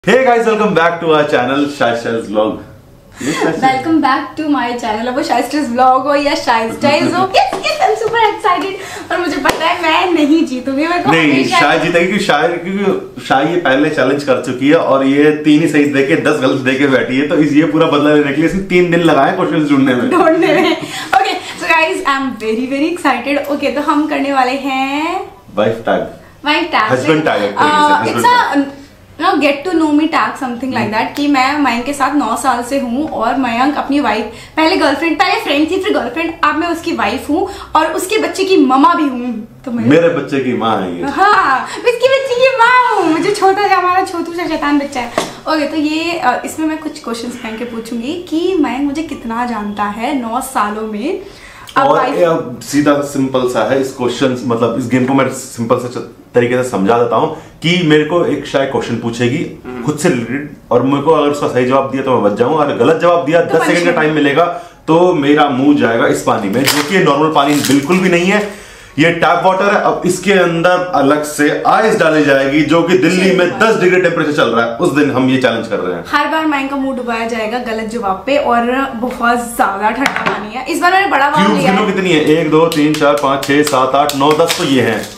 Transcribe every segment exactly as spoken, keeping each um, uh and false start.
Hey guys, welcome back to our channel Shaisha's Vlog. Welcome back to my channel. अब वो शाइस्टा's vlog हो या शाइस्टा's हो, yes yes I'm super excited और मुझे पता है मैं नहीं जीतूंगी। मैं को नहीं शाय जीतेगी क्योंकि शाय क्योंकि शाय ये पहले चैलेंज कर चुकी है और ये तीन ही सही देके दस गलत देके बैठी है, तो इस ये पूरा बदला लेने के लिए इसने तीन दिन लगाए क्वेश्चंस ढूंढने में ढूंढने में okay so guys I am very very excited. Okay तो हम करने वाले हैं wife tag wife tag husband tag it's a know get to know me tag something like that कि मैं मयंक के साथ नौ साल से हूँ और मयंक अपनी वाइफ पहले गर्लफ्रेंड पहले फ्रेंड थी फिर गर्लफ्रेंड, अब मैं उसकी वाइफ हूँ और उसके बच्चे की ममा भी हूँ। तो मेरे बच्चे की माँ है ये। हाँ उसकी बच्चे की माँ हूँ, मुझे छोटा सा हमारा छोटू सा शैतान बच्चा है। ओके तो ये इसमें मैं कुछ क्वेश्चंस पहन के पूछूंगी कि मयंक मुझे कितना जानता है नौ सालों में। और सीधा सिंपल सा है इस क्वेश्चन, मतलब इस गेम को मैं सिंपल से तरीके से समझा देता हूँ कि मेरे को एक शायद क्वेश्चन पूछेगी खुद से रिलेटेड और मेरे को अगर उसका सही जवाब दिया तो मैं बच जाऊंगा, अगर गलत जवाब दिया दस सेकंड का टाइम मिलेगा तो मेरा मुंह जाएगा इस पानी में, जो कि नॉर्मल पानी बिल्कुल भी नहीं है, ये टैप वाटर है। अब इसके अंदर अलग से आइस डाली जाएगी जो कि दिल्ली में दस डिग्री टेम्परेचर चल रहा है, उस दिन हम ये चैलेंज कर रहे हैं। हर बार माइन का मुंह डुबाया जाएगा गलत जवाब पे और बहुत ज्यादा ठंडा पानी है। इस बार मैंने बड़ा बाउल लिया है। कितनी है? एक दो तीन चार पाँच छह सात आठ नौ दस तो ये है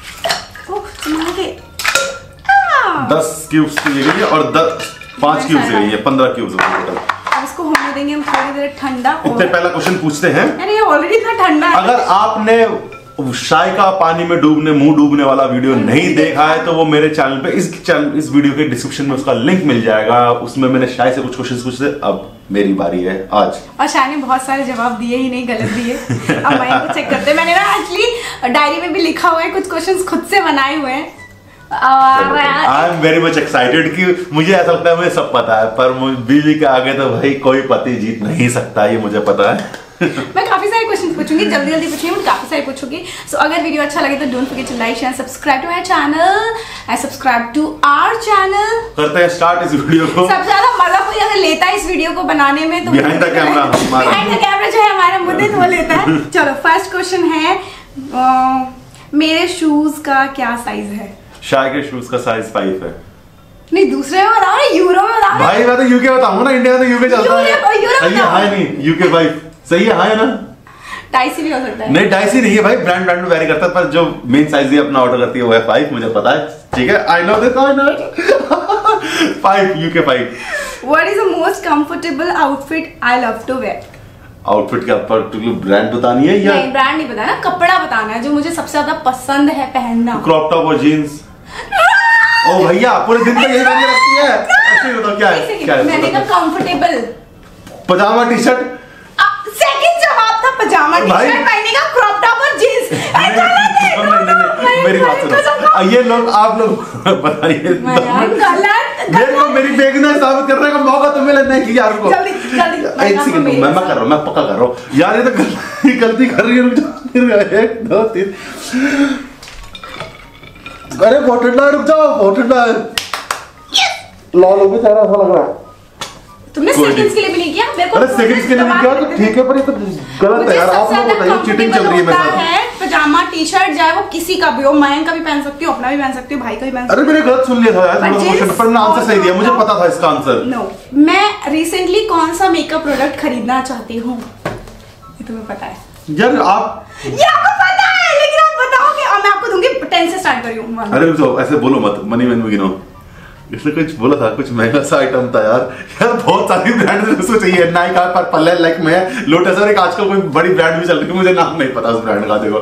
दस क्यूब्स की गई है और दस पांच क्यूब्स गई है, पंद्रह क्यूब्स टोटल। अब इसको होने देंगे हम थोड़ी देर ठंडा। इससे पहला क्वेश्चन पूछते हैं, अरे ये ऑलरेडी इतना ठंडा है। अगर आपने शाय का पानी में डूबने मुंह डूबने वाला वीडियो नहीं देखा है तो वो मेरे चैनल पे इस चैनल इस वीडियो के डिस्क्रिप्शन में उसका लिंक मिल जाएगा, उसमें मैंने शाय से कुछ क्वेश्चन पूछे। अब मेरी बारी है आज और शाय ने बहुत सारे जवाब दिए ही नहीं, गलत दिए। अब मैं को चेक करते, मैंने ना एक्चुअली डायरी में भी लिखा हुआ है, कुछ क्वेश्चंस खुद से बनाए हुए हैं। I am very much excited कि मुझे ऐसा लगता है मुझे सब पता है, पर बीवी के आगे तो भाई कोई पति जीत नहीं सकता, ये मुझे पता है। मैं काफी सारे क्वेश्चन पूछूंगी, जल्दी जल्दी पूछूंगी, मैं काफी सारे पूछूंगी। सो so, अगर वीडियो अच्छा लगे तो don't forget to like share subscribe to my channel and subscribe to our channel. करते हैं स्टार्ट इस वीडियो को। सबसे ज्यादा मजा कोई अगर लेता है इस वीडियो को बनाने में तो behind the camera behind the camera जो है हमारा मुद्दे तो वो लेता है। चलो फर्स्ट क्वेश्चन है, आ, मेरे शूज का क्या साइज है? शाय के शूज का साइज फाइव है। नहीं दूसरे में बताओ ना, यूरो में बताओ। भाई मैं तो यूके बताऊंगा ना, इंडिया में तो यूके चलता है। सही है हाय नहीं यूके फाइव सही है हाय ना, डाइसी भी हो सकता है। नहीं डाइसी नहीं है भाई, ब्रांड ब्रांड में वेरी करता है, पर जो मेन साइज ही अपना ऑर्डर करती है वो है फाइव, मुझे पता है। ठीक है I know this I know five UK five. What is the most comfortable outfit I love to wear? Outfit के ऊपर ब्रांड बतानी है या नहीं? ब्रांड नहीं बताना, कपड़ा बताना है जो मुझे सबसे ज्यादा पसंद है पहनना। क्रॉप टॉप और जीन्स। ओ भैया पूरे दिन तो यही पहन के रखती है, ऐसे बताओ क्या है? क्या है? मैंने कहा comfortable pyjama T shirt. Second जवाब था पजामा टी शर्ट, मैंने कहा क्रॉप टॉप और जींस। मेरी बात सुनो, ये लोग आप लोग बताइए, मेरे को मेरी बेगुनाह साबित करने का मौका तो मिला नहीं कि यार को जल्दी जल्दी एक सेकंड मैं मैं कर रहा हूं, मैं पक्का कर रहा हूं यार, ये तो गलती गलती कर रही है। एक दो तीन, अरे बहुत ठंडा है, रुक जाओ बहुत ठंडा है। लाल हो गया सारा, ऐसा लग रहा है। तुमने सेकंड्स के लिए भी नहीं किया मेरे को? अरे सेकंड्स के लिए नहीं किया तो ठीक है, पर ये तो गलत है यार। आप लोग बताइए चीटिंग चल रही है मेरे साथ। पजामा टी शर्ट चाहे वो किसी का भी हो, मयंक का भी पहन सकती हो, अपना भी पहन सकती हो, भाई का भी पहन सकती हो। अरे मैंने गलत सुन लिया था यार, क्वेश्चन पर मैंने आंसर सही दिया, मुझे पता था इसका आंसर। नो मैं रिसेंटली कौन सा मेकअप प्रोडक्ट खरीदना चाहती हूँ ये तुम्हें पता है यार? आप ये आपको पता है लेकिन आप बताओगे और मैं आपको दूंगी। टेन से स्टार्ट करी हूँ। अरे तो ऐसे बोलो मत, मनी मैन में गिनो। इसने कुछ बोला था, कुछ महंगा सा आइटम था यार। यार बहुत सारी ब्रांड उसको चाहिए, नाइका पर पल्ले लाइक में लोटस और एक आजकल कोई बड़ी ब्रांड भी चल रही है, मुझे नाम नहीं पता उस ब्रांड का। देखो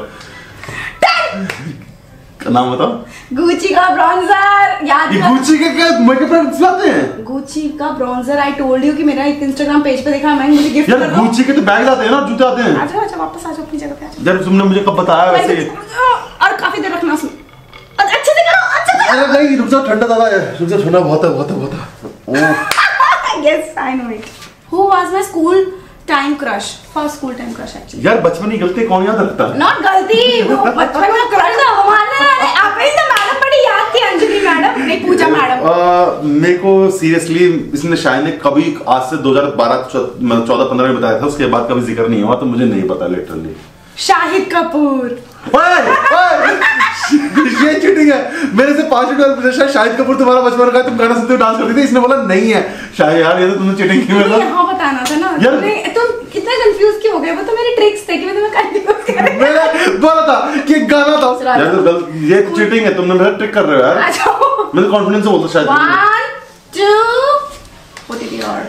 नाम बताओ। गुची का ब्रॉन्जर। याद ये गुची के क्या मेकअप ब्रांड्स लाते हैं? गुची का ब्रॉन्जर आई टोल्ड यू कि मेरा एक इंस्टाग्राम पेज पे देखा मैं, मुझे गिफ्ट कर दो। यार गुची के तो बैग लाते हैं ना, जूते आते हैं। अच्छा अच्छा वापस आ जाओ अपनी जगह पे आ जाओ। यार तुमने मुझे कब बताया वैसे? और काफी देर रखना उसमें, अच्छे से करो अच्छे से। अरे नहीं रुक जाओ, ठंडा ज्यादा है, रुक जाओ, ठंडा बहुत है बहुत है बहुत है। Yes I know it. Who was my school time crush? First school time crush actually. यार बचपन की गलती कौन याद रखता है? नॉट गलती, वो बचपन में क्रश था हमारा। आप ही तो मैडम बड़ी याद थी, अंजलि मैडम नहीं पूजा मैडम। मेरे को सीरियसली इसने शायद ने कभी आज से दो हज़ार बारह चौदह पंद्रह में बताया था, उसके बाद कभी जिक्र नहीं हुआ, तो मुझे नहीं पता लिटरली। शाहिद कपूर। ओए ओए ये चीटिंग है। मेरे से पांच मिनट पहले पूछा शाहिद कपूर तुम्हारा बचपन का तुम गाना सुनते हो डांस करती थी, इसने बोला नहीं है। शाहिद यार ये तो तुमने चीटिंग की। मतलब यहाँ बताना था ना यार, तुम कितना कंफ्यूज क्यों हो गए? वो तो मेरे ट्रिक्स थे कि मैं तुम्हें कंफ्यूज कर रही हूं। मैंने बोला था कि गाना था यार, तो ये चीटिंग है, तुमने मेरा ट्रिक कर रहे हो यार। मैं कॉन्फिडेंस से बोलता शायद। One two what is your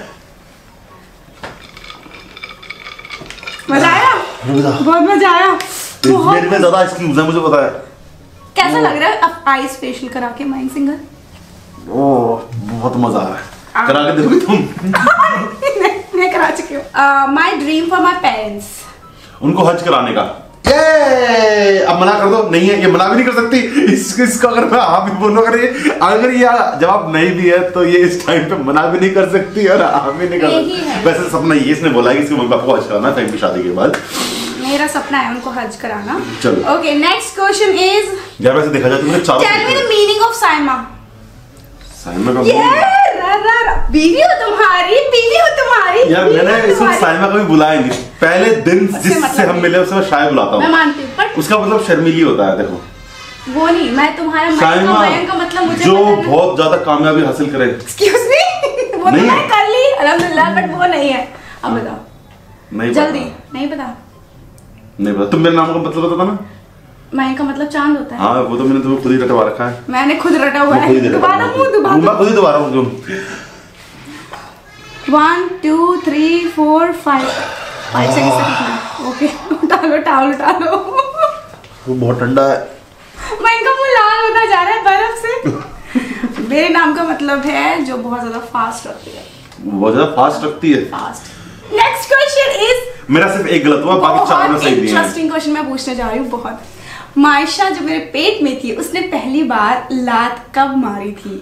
मजा आया? बहुत मजा आया। मेरे में ज्यादा एक्सक्यूज है, मुझे पता है। कैसा लग रहा है अब आईज फेशियल करा के माइंड सिंगर? ओह बहुत मजा आ रहा है। करा के देखोगी तुम? मैं करा चुकी हूँ। My dream for my parents, उनको हज कराने का। ये अब मना कर दो, नहीं है ये मना भी नहीं कर सकती। इस, इसका अगर मैं हाँ भी बोलूं, अगर ये अगर ये जवाब नहीं भी है तो ये इस टाइम पे मना भी नहीं कर सकती और हाँ भी नहीं कर सकती। वैसे सपना ये इसने बोला है कि इसके मम्मी पापा को हज कराना टाइम की शादी के बाद। मेरा सपना है उनको हज कराना। चलो ओके नेक्स्ट क्वेश्चन इज, यार वैसे देखा जाए तो मुझे चारों tell me the meaning of Saima. Saima का यार बीवी हो तुम्हारी, बीवी हो तुम्हारी। यार मैंने इसको साइमा कभी बुलाया नहीं। पहले दिन जिससे हम मिले उससे मैं शायद बुलाता हूँ। मैं मानती हूँ बट उसका मतलब शर्मीली होता है। देखो वो नहीं, मैं तुम्हारा साइमा का मतलब मुझे जो बहुत ज्यादा कामयाबी हासिल करे। एक्सक्यूज मी, वो तो मैं कर ली अल्हम्दुलिल्लाह, बट वो नहीं है। अब बताओ नहीं जल्दी। नहीं पता? नहीं पता। तुम मेरे नाम का मतलब बता ना। माई का मतलब चांद होता है। हाँ वो तो मैंने तुम्हें खुद ही रटवा रखा है। मैंने खुद रटा हुआ है। दोबारा मुंह दोबारा मैं खुद ही दोबारा हूँ। One two three four five five second से कितना? ओके उठा लो टावल उठा लो। वो बहुत ठंडा है। मैं इनका मुंह लाल होता जा रहा है बर्फ से। मेरे नाम का मतलब है जो बहुत ज्यादा फास्ट रखती है। बहुत ज्यादा फास्ट रखती है। फास्ट। नेक्स्ट क्वेश्चन इज, मेरा सिर्फ एक गलत हुआ, बाकी चार में सही दिए हैं। इंटरेस्टिंग क्वेश्चन मैं पूछने जा रही हूँ बहुत। मायशा जो मेरे पेट में थी उसने पहली बार लात कब मारी थी?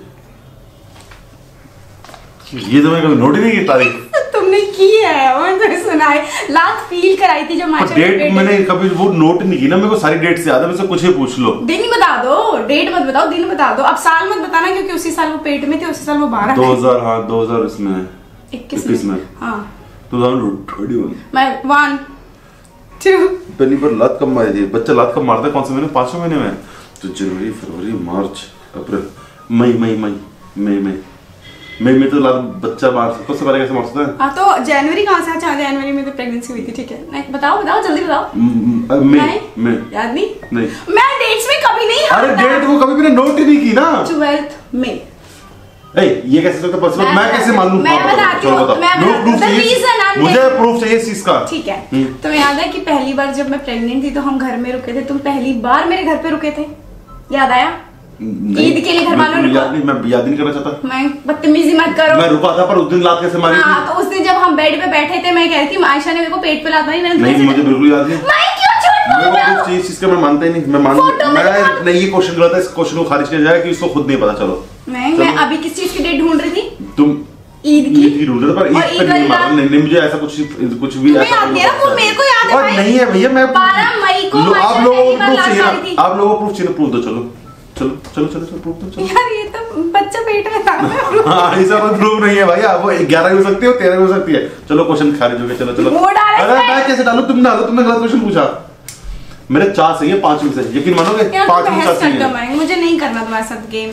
ये तो मैंने कभी नोट ही नहीं की तारीख। तुमने की है, मैंने तुम्हें सुना है। लात फील कराई थी जब मायशा डेट मैंने कभी वो नोट नहीं की ना। मेरे को सारी डेट से याद है, मुझसे कुछ ही पूछ लो। दिन बता दो, डेट मत बताओ, दिन बता दो। अब साल मत बताना क्योंकि उसी साल वो पेट में थे, उसी साल वो बारह दो हजार हाँ दो हजार इसमें इक्कीस में हाँ टू थाउजेंड थर्टी वन। मैं वन टू पहली बार लात कब मारी थी? बच्चा लात कब मारता है? कौन से महीने? पांचवें महीने में। तो जनवरी फरवरी मार्च अप्रैल मई मई मई मई मई मई में तो लात बच्चा मार सकता है। कैसे मार सकता है? हाँ तो जनवरी कहाँ से? अच्छा जनवरी में तो प्रेगनेंसी हुई थी। ठीक है नहीं बताओ बताओ जल्दी बताओ। मई मई याद नहीं? नहीं मैं डेट्स में कभी नहीं। अरे डेट वो कभी मैंने नोट ही नहीं की ना। ट्वेल्थ में। ए ये कैसे सकता पॉसिबल? मैं, मैं कैसे मान लूं? मैं बताती हूँ, मैं प्रूफ चाहिए मुझे, प्रूफ चाहिए इस चीज का। ठीक है तुम्हें याद है कि पहली बार जब मैं प्रेग्नेंट थी तो हम घर में रुके थे, तुम पहली बार मेरे घर पे रुके थे, याद आया? ईद के लिए घर वालों ने याद नहीं, मैं याद नहीं करना चाहता। मैं बदतमीजी मत करो। मैं रुका था पर उस दिन लात कैसे मारी? हाँ तो उस दिन जब हम बेड पे बैठे थे मैं कह रही थी आयशा ने मेरे को पेट पे लात मारी। मैंने नहीं मुझे बिल्कुल याद नहीं। मैं क्यों झूठ बोल रहा हूं? चीज चीज का मैं मानता ही नहीं। मैं मान मैं नहीं, ये क्वेश्चन गलत है। इस क्वेश्चन को खारिज किया जाए कि इसको खुद नहीं पता। चलो मैं मैं अभी किस चीज की डेट ढूंढ रही थी? तुम ईद की ईद की ढूंढ रहे थे पर ईद पे नहीं मारा। नहीं नहीं मुझे ऐसा कुछ कुछ भी ऐसा मेरे को याद है। और नहीं है भैया, मैं बारह मई को आप लोगों को प्रूफ चाहिए। आप लोगों को प्रूफ चाहिए, प्रूफ दो। चलो चलो चलो चलो चलो प्रूफ दो। चलो यार ये तो बच्चा पेट में था। हाँ ऐसा कोई प्रूफ नहीं है भाई। वो ग्यारह भी हो सकती है, तेरह भी हो सकती है। चलो क्वेश्चन खारिज हो गया। चलो चलो अरे मैं कैसे डालू? तुम डालो, तुमने गलत क्वेश्चन पूछा। मेरे चार सही है पांच में से, यकीन मानोगे? पांच में चार सही है। मुझे नहीं करना तुम्हारे साथ गेम।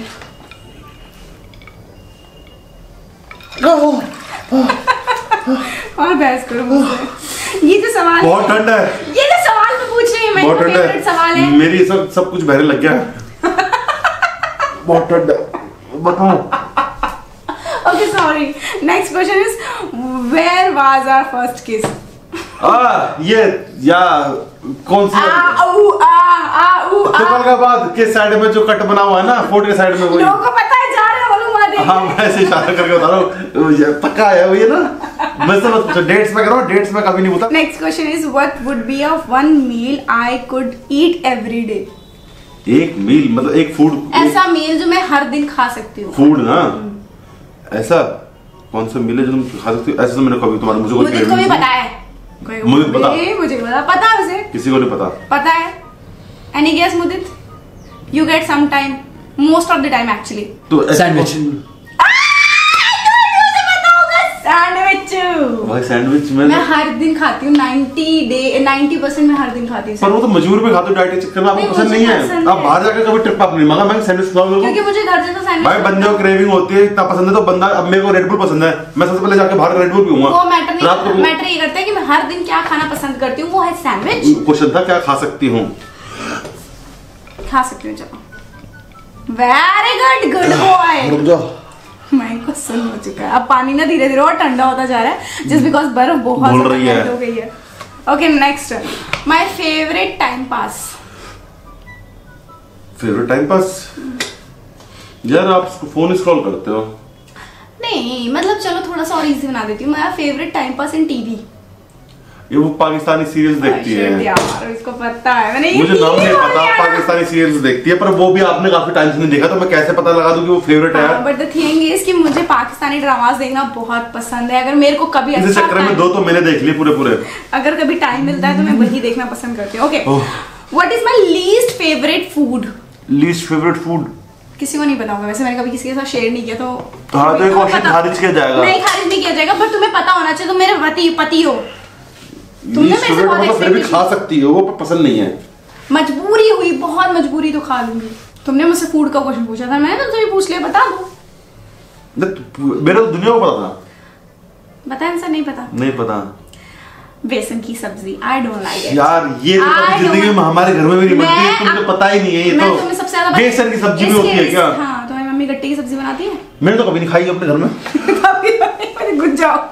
और बहस करो मुझसे। ये जो सवाल बहुत ठंड है। ये जो सवाल मैं पूछ रही हूँ मेरा फेवरेट सवाल है। मेरी सब सब कुछ बहने लग गया। बहुत ठंड है, बताओ। Okay sorry. Next question is where was our first kiss? आ ये या कौन सी? आ ऊ आ आ ऊ आ। तो का बाद के साइड में जो कट बना हुआ है ना, फोर्ट के साइड में वही। लोगों को पता है, जा रहे मालूम आ दे। हाँ मैं ऐसे इशारा करके बता रहा हूँ, ये पक्का है वो, ये ना। मैं सब पूछो डेट्स में करो, डेट्स में कभी नहीं पूछा। Next question is what would be a one meal I could eat every day? एक मील मतलब एक फूड, ऐसा मील जो मैं हर दिन खा सकती हूँ। फूड ना ऐसा कौन सा मील है जो तुम खा सकती हो? ऐसा तो मैंने कभी तुम्हारा मुझे कोई मुझे भी पता है। मुझे पता, मुझे पता पता है उसे, किसी को नहीं पता पता है। Any guess Mudit? You get some time, most of the time actually. तो सैंडविच। सैंडविच। भाई सैंडविच में मैं हर दिन खाती हूँ, नाइंटी डे नाइंटी परसेंट मैं हर दिन खाती हूँ। पर वो तो मजबूर पे खाते हो, डाइट के चक्कर में, आपको पसंद नहीं है। आप बाहर जाकर कभी ट्रिप आप नहीं मांगा मैं सैंडविच खाऊंगा, क्योंकि मुझे घर जैसा सैंडविच भाई बंदे को क्रेविंग होती है, इतना पसंद है तो बंदा, अब मेरे को रेड बुल पसंद है, मैं सबसे पहले जाके बाहर रेड बुल पीऊंगा। वो मैटर नहीं, मैटर ये करता है कि मैं हर दिन क्या खाना पसंद करती हूँ, वो है सैंडविच। क्वेश्चन था क्या खा सकती हूँ, खा सकती हूँ। चलो वेरी गुड, गुड बॉय। रुक जाओ, माइंड को सुन हो चुका है, अब पानी ना धीरे धीरे और ठंडा होता जा रहा है जस्ट बिकॉज बर्फ बहुत बोल रही है हो गई है। Okay next, my favourite time pass. Favourite time pass यार, आप फोन स्क्रॉल करते हो? नहीं मतलब चलो थोड़ा सा और इजी बना देती हूँ। मेरा favourite time pass in TV, ये वो पाकिस्तानी सीरियल्स देखती है यार, इसको पता है, मैंने मुझे नाम नहीं पता, पाकिस्तानी सीरियल्स देखती है, पर वो भी आपने काफी टाइम से नहीं देखा, तो मैं कैसे पता लगा दूं कि वो फेवरेट है। बट द थिंग इज कि मुझे पाकिस्तानी ड्रामास देखना बहुत पसंद है। अगर मेरे को कभी इस चक्कर में दो तो मैंने देख लिए पूरे पूरे। अगर कभी टाइम मिलता है तो मैं वही देखना पसंद करती हूँ। Okay, what is my least favourite food? Least favourite food किसी को नहीं पता होगा वैसे, मैंने कभी किसी के साथ शेयर नहीं किया, तो हाँ तो क्वेश्चन खारिज किया जाएगा। नहीं खारिज नहीं किया जाएगा, बट तुम्हें पता होना चाहिए, तुम मेरे पति पति हो, तुमने मेरे से बहुत फिर भी खा सकती हो, वो पसंद नहीं है। मजबूरी हुई, बहुत मजबूरी तो खा लूंगी। तुमने मुझसे फूड का क्वेश्चन पूछा था, मैंने तुमसे भी पूछ लिया, बता दो। मेरे तो दुनिया को पता था, बता आंसर नहीं पता? नहीं पता। बेसन की सब्जी, आई डोंट लाइक इट यार, ये तो जिंदगी में हमारे घर में भी नहीं बनती है, तुमको पता ही नहीं है। ये तो तुम्हें सबसे ज्यादा बेसन की सब्जी भी होती है क्या? हाँ, तुम्हारी मम्मी गट्टे की सब्जी बनाती है? मैंने तो कभी नहीं खाई अपने घर में। कभी गुड जॉब।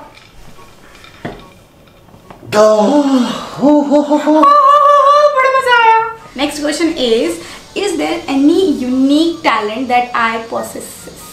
बड़ा मजा आया। Next question is is there any unique talent that I possess?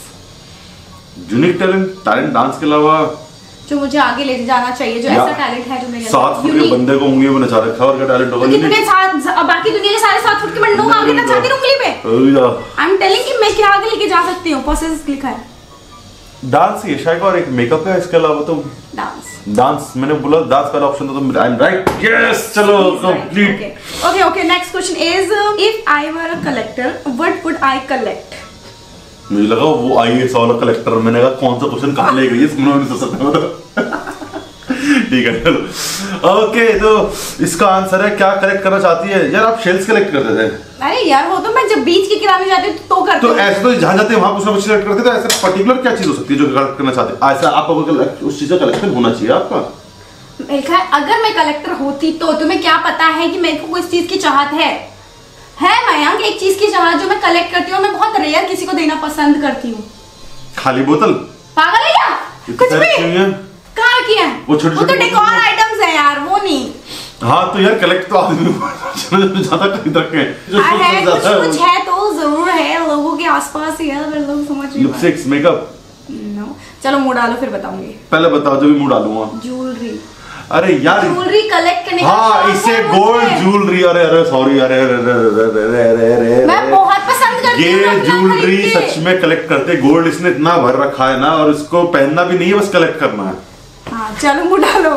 Unique talent? Talent dance के अलावा जो मुझे आगे ले जाना चाहिए, जो ऐसा टैलेंट है जो मेरे सात फुट के बंदे को उंगली में नचा रखा है, और क्या टैलेंट होगा? तो कितने सात, बाकी दुनिया के सारे सात फुट के बंदों को आगे नचाती उंगली पे। आई एम टेलिंग कि मैं क्या आगे लेके जा सकती हूँ। पोसेस लिखा है। डांस ही शायद, और एक मेकअप है, इसके अलावा तो डांस। डांस मैंने बोला, डांस का ऑप्शन तो आई एम राइट। यस, चलो complete. Okay okay, next question is if I were a collector what would I collect? मुझे लगा वो आईएएस वाला कलेक्टर, मैंने कहा कौन सा क्वेश्चन कहां ले गई है, सुनो नहीं सोच सकता। ठीक है चलो। ओके, तो इसका आंसर है क्या कलेक्ट करना चाहती है? यार आप शेल्स कलेक्ट करते थे। अरे यार वो तो मैं जब बीच के किनारे जाती हूँ तो करती हूँ। तो ऐसे तो जहाँ जाते हैं वहां कुछ ना कुछ कलेक्ट करते, तो ऐसे पर्टिकुलर क्या चीज हो सकती है जो कलेक्ट करना चाहते हैं? ऐसा आपको उस चीज का कलेक्शन होना चाहिए आपका। देखा, अगर मैं कलेक्टर होती तो तुम्हें क्या पता है कि मेरे को इस चीज की चाहत है है मयंक, एक चीज की चाहत जो मैं कलेक्ट करती हूँ, मैं बहुत रेयर किसी को देना पसंद करती हूँ। खाली बोतल? पागल है क्या? कुछ भी कहाँ रखी है? वो छोटे छोटे तो डेकोर आइटम्स है यार, वो नहीं। हाँ तो यार कलेक्ट तो आदमी ज्यादा खरीद रखे हैं, कुछ कुछ है तो जरूर है, लोगों के आसपास ही है, अगर लोग समझ रहे हैं। Lipsticks, makeup? नो, चलो मुंह डालो फिर बताऊंगी। पहले बताओ जो भी मुंह डालूंगा। ज्वेलरी। अरे यार ज्वेलरी कलेक्ट करने का हाँ, इसे गोल्ड ज्वेलरी। अरे अरे सॉरी, अरे अरे अरे अरे अरे मैं बहुत पसंद करती हूँ ये ज्वेलरी सच में कलेक्ट करते। गोल्ड इसने इतना भर रखा है ना, और इसको पहनना भी नहीं है, बस कलेक्ट करना है। हाँ चलो मुंह डालो।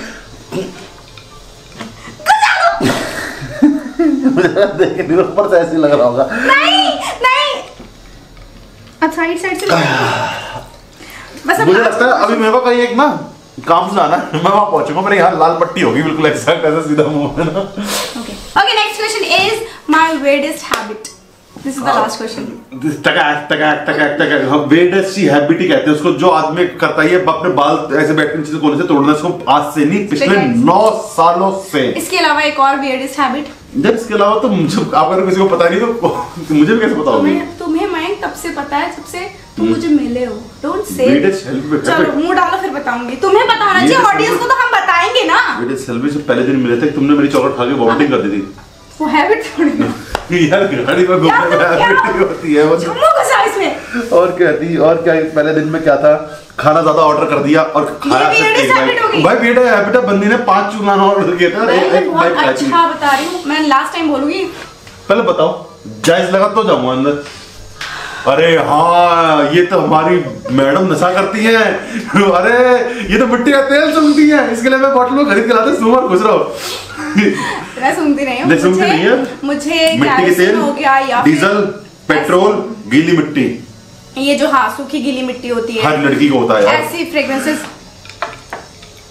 देख के ऊपर से ऐसे लग रहा होगा। नहीं नहीं, अब साइड साइड से बस। मुझे लगता है अभी मेरे को कहीं एक ना काम से जाना है, मैं वहां पहुंचूंगा, मेरे यहाँ लाल पट्टी होगी बिल्कुल एग्जैक्ट ऐसे सीधा मुंह में ना। Okay okay, next question is my weirdest habit. This is the last question. टकैक टकैक टकैक टकैक, हम weirdest सी हैबिट ही कहते हैं उसको, जो आदमी करता है अपने बाल ऐसे बैठ के नीचे कोने से तोड़ना, इसको आज से नहीं पिछले नौ सालों से। इसके अलावा एक और weirdest हैबिट? जब इसके अलावा तो मुझे, आप अगर किसी को पता नहीं तो मुझे भी कैसे पता होगा? तुम्हें तुम्हें मैं तब से पता है, सबसे तुम मुझे मिले हो। Don't say. चलो मुंह डालो फिर बताऊंगी। तुम्हें पता होना चाहिए, ऑडियंस को तो हम बताएंगे ना। बेटे सेल्फी से पहले दिन मिले थे, तुमने मेरी चॉकलेट खा के वॉमिटिंग कर दी थी। वो हैबिट थोड़ी ना यार, गाड़ी में घूमने में हैबिट होती है वो। इसमें और क्या थी, और क्या पहले दिन में क्या था, खाना ज्यादा ऑर्डर कर दिया और खाया सिर्फ भाई बेटा हैबिट है। बंदी ने पांच चूना ऑर्डर किया था। मैं बहुत अच्छा बता रही हूँ, मैं लास्ट टाइम बोलूंगी। पहले बताओ, जायज लगा तो जाऊंगा अंदर। अरे हाँ, ये तो हमारी मैडम नशा करती है। अरे ये तो मिट्टी का तेल सूंघती है, इसके लिए मैं बॉटल में खरीद के लाते सूंघ और खुश रहो। मैं सूंघती नहीं हूँ, नहीं सूंघती नहीं है। मुझे मिट्टी के तेल हो गया या डीजल, पेट्रोल, गीली मिट्टी, ये जो हाँ सूखी गीली मिट्टी होती है, हर लड़की को होता है ऐसी fragrances.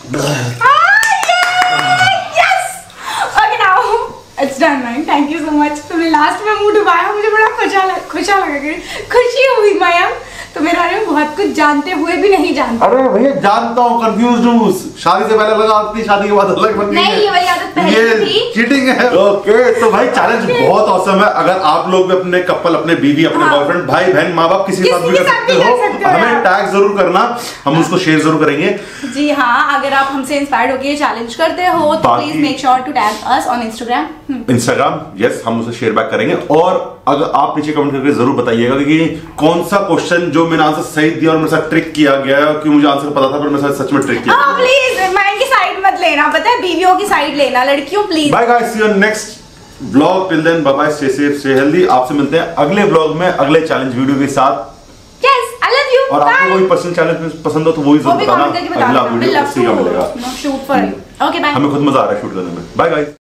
Okay now it's done ma'am, thank you so much. तुमने लास्ट में मुंह डुबाया, मुझे बड़ा खुशा लग खुशा लगा, खुशी हुई मयंक। तो मेरे बारे में बहुत कुछ जानते हुए भी नहीं जानते। अरे भैया जानता हूँ, कंफ्यूज हूँ। शादी से पहले लगा आपकी, शादी के बाद अलग बन गई नहीं, है। ये वाली आदत पहले ये थी। चीटिंग है। ओके तो भाई चैलेंज बहुत औसम है। अगर आप लोग भी अपने कपल, अपने बीवी, अपने हाँ। बॉयफ्रेंड, भाई बहन, माँ बाप किसी के साथ किसी भी के कर साथ भी सकते कर हो, सकते हो हमें यार। टैग जरूर करना, हम उसको शेयर जरूर करेंगे। जी हाँ, अगर आप हमसे इंस्पायर्ड होकर चैलेंज करते हो तो बाकी- please make sure to tag us on Instagram. Instagram, yes, हम उसे शेयर बैक करेंगे। और अगर आप नीचे कमेंट करके जरूर बताइएगा कि कौन सा क्वेश्चन जो मैंने आंसर सही दिया और मेरे साथ ट्रिक किया गया है, कि मुझे आंसर पता था पर मेरे साथ सच में ट्रिक किया हाँ प्लीज, मैं की साइड मत लेना, पता है, बीवियों की साइड लेना, लड़कियों please. Bye guys, see you next vlog. Till then bye bye, stay safe, stay healthy. आपसे मिलते हैं अगले व्लॉग में, अगले चैलेंज वीडियो के साथ। Yes, I love you. और आपको कोई पर्सनल चैलेंज पसंद हो तो वो भी वो जरूर भी बताना। कमेंट करके अगला बताना। वीडियो उसी का मिलेगा। Shoot for you. Okay bye. हमें खुद मजा आ रहा है शूट करने में। Bye guys.